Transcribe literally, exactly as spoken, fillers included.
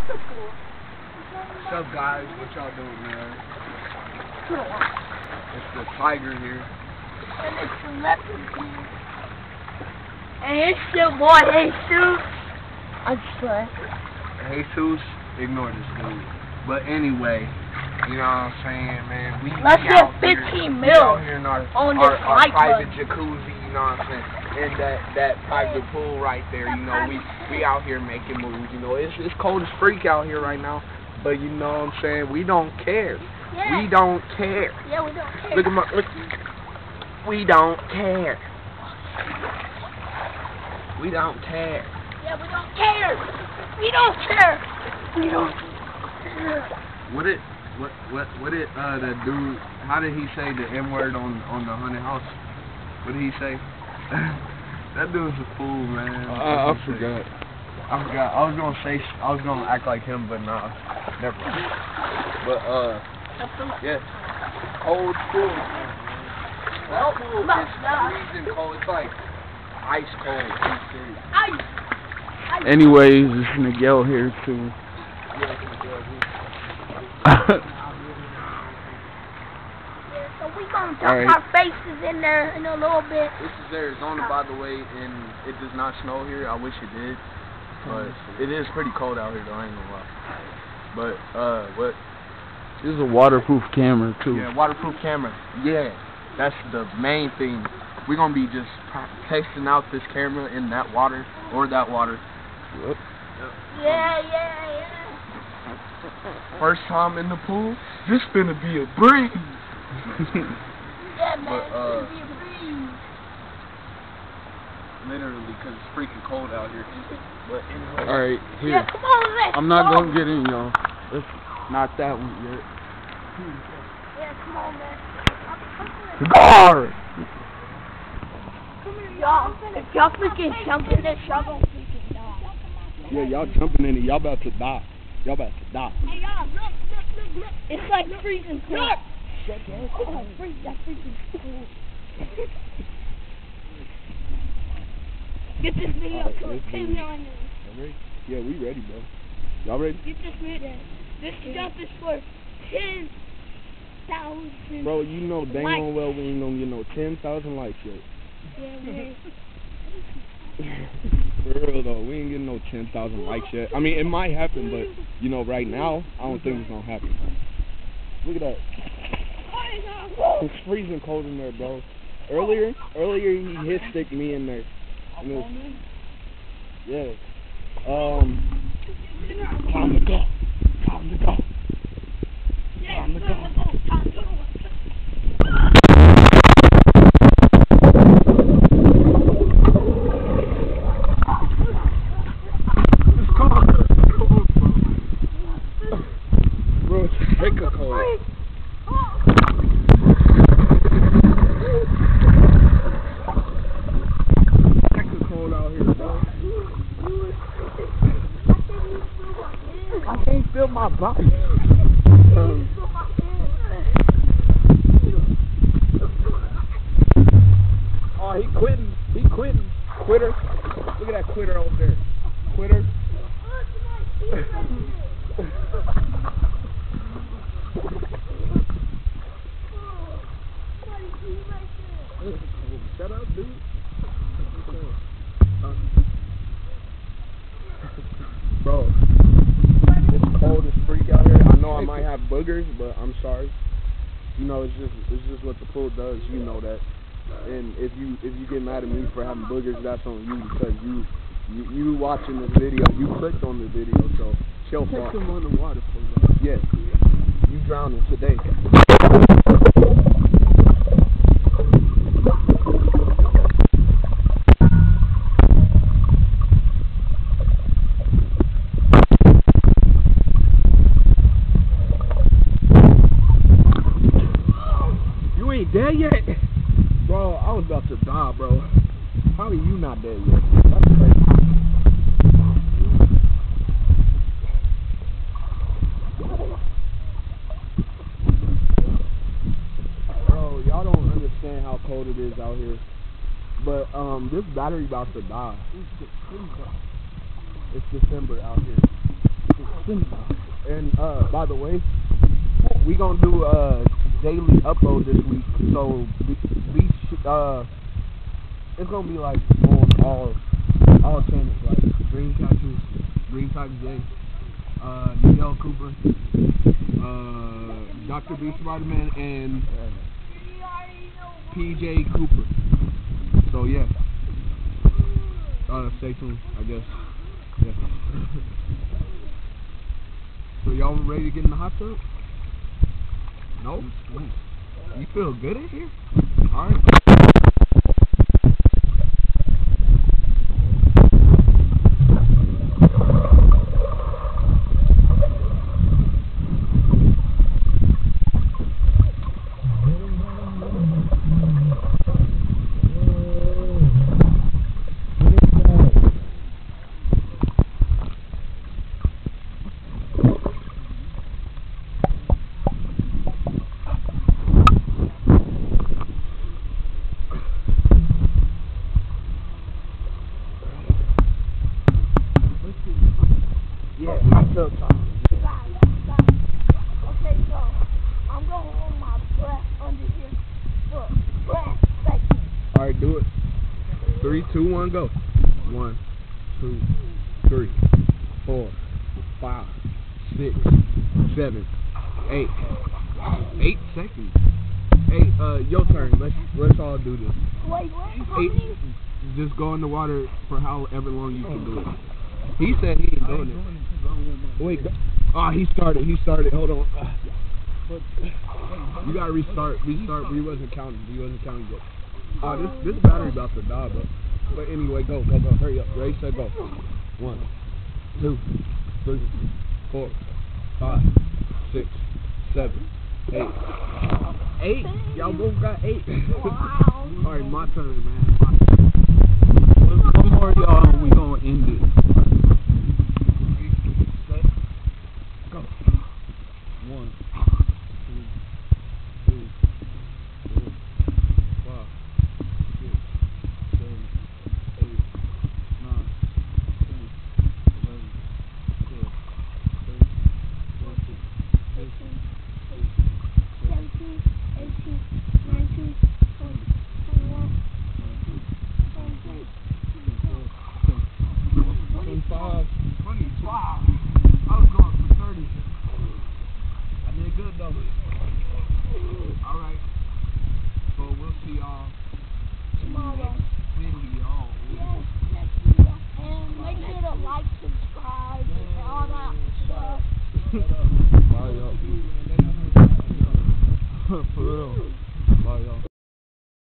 What's up, guys? What y'all doing, man? It's the tiger here. And it's the leopard here. And it's your boy Jesus. I'm sorry. Jesus, ignore this dude. But anyway, you know what I'm saying, man? We Let's we get out here, fifteen we mil out here in our, on our, this our light private button. jacuzzi, you know what I'm saying? And that, that private pool right there, you know, we, we out here making moves, you know. It's, it's cold as freak out here right now. But you know what I'm saying? We don't care. Yeah. We don't care. Yeah, we don't care. Look at my, look. We don't care. We don't care. Yeah, we don't care. We don't care. We don't care. What it, what, what, what did uh the dude? How did he say the N word on on the haunted house? What did he say? That dude's a fool, man. Uh, I forgot. I forgot. I was gonna say. I was gonna act like him, but nah, never mind. But uh, yeah, cold pool. That pool is freezing cold. It's like ice cold. Ice. Ice. Anyways, it's Miguel here too. So we gonna dump Alright. our faces in there in a little bit. This is Arizona, by the way, and it does not snow here. I wish it did, but it is pretty cold out here, though. I ain't gonna lie. But uh, what? This is a waterproof camera too. Yeah, waterproof camera. Yeah, that's the main thing. We're gonna be just testing out this camera in that water or that water. Yep. Yeah, yeah, yeah. First time in the pool, this finna be a breeze. Yeah, man. But, uh, it's gonna be a breeze. Literally, because it's freaking cold out here. But anyway. All right, here. Yeah, come on, let's I'm not go. gonna get in, y'all. Let's not that one yet. Yeah, come on, man. Guard. Come here, y'all. If y'all freaking jump in this, y'all gonna freaking die. Yeah, y'all jumping in it. Y'all about to die. Y'all about to die. Hey, y'all, look, look, look, look. It's like freezing cold. Oh, freeze, that's freezing cold. Get this video to a ten million. Ready? Yeah, we ready, bro. Y'all ready? Get this video. This stuff is for ten thousand. Bro, you know dang likes. on well we ain't gonna get no ten thousand likes yet. Yeah, man. For real though, we ain't getting no ten thousand likes yet. I mean, it might happen, but you know, right now, I don't think it's gonna happen. Look at that. It's freezing cold in there, bro. Earlier, earlier he hit stick me in there. And it was, yeah. Um. Time to go. Time to go. Time to go. Bro, it's hecka cold. Hecka cold out here, bro. I can't feel my body. Um, oh, he quitting. He quitting. Quitter. Look at that quitter over there. Quitter. Shut up, dude. Uh, bro, it's cold as freak out here. I know I might have boogers, but I'm sorry. You know, it's just it's just what the pool does. You know that. And if you if you get mad at me for having boogers, that's on you because you you, you watching this video. You clicked on the video, so it's your fault. Take them on the water, bro. Yes, you drowning today. You ain't dead yet? Bro, I was about to die, bro. How are you not dead yet? That's crazy. Bro, y'all don't understand how cold it is out here. But um, this battery about to die. It's December out here. And uh, by the way, we gonna do a daily upload this week, so we, we sh- uh, it's gonna be like on all all channels, like Green Catchers, Green Tiger J, uh, Neil Cooper, uh, Doctor B Spider-Man, and P J Cooper. So yeah, uh, stay tuned, I guess. Yeah. So y'all ready to get in the hot tub? No? You feel good in here? Alright. Yeah, hot tub time. Okay, so I'm gonna hold my breath under here for breath seconds. Alright, do it. Three, two, one, go. One, two, three, four, five, six, seven, eight. Eight seconds. Hey, uh, your turn. Let's let's all do this. Wait, wait, how Eight. many? Just go in the water for however long you can do it. He said he ain't doing it. Wait, go. Oh, he started. He started. Hold on. You gotta restart. Restart. We wasn't counting. We wasn't counting yet. Oh, this this battery about to die, bro. But anyway, go, go, go. Hurry up. Ready, set, go. One, two, three, four, five, six, seven, eight. Eight? Y'all both got eight. Wow. Alright, my turn, man. My turn. One more, y'all, and we gonna end it. Set, go. One, two, three, four, five, six, seven, eight, nine, ten, eleven, twelve, thirteen, fourteen, fifteen, seventeen, eighteen, nineteen, twenty, twenty-one, twenty-two, twenty-three, twenty-four, twenty-five, twenty-five. I was going for thirty. I did good though. Alright. So we'll see y'all tomorrow. video. Yes, next video. And make sure to like, subscribe, and all that stuff. Bye y'all. For real. Bye y'all.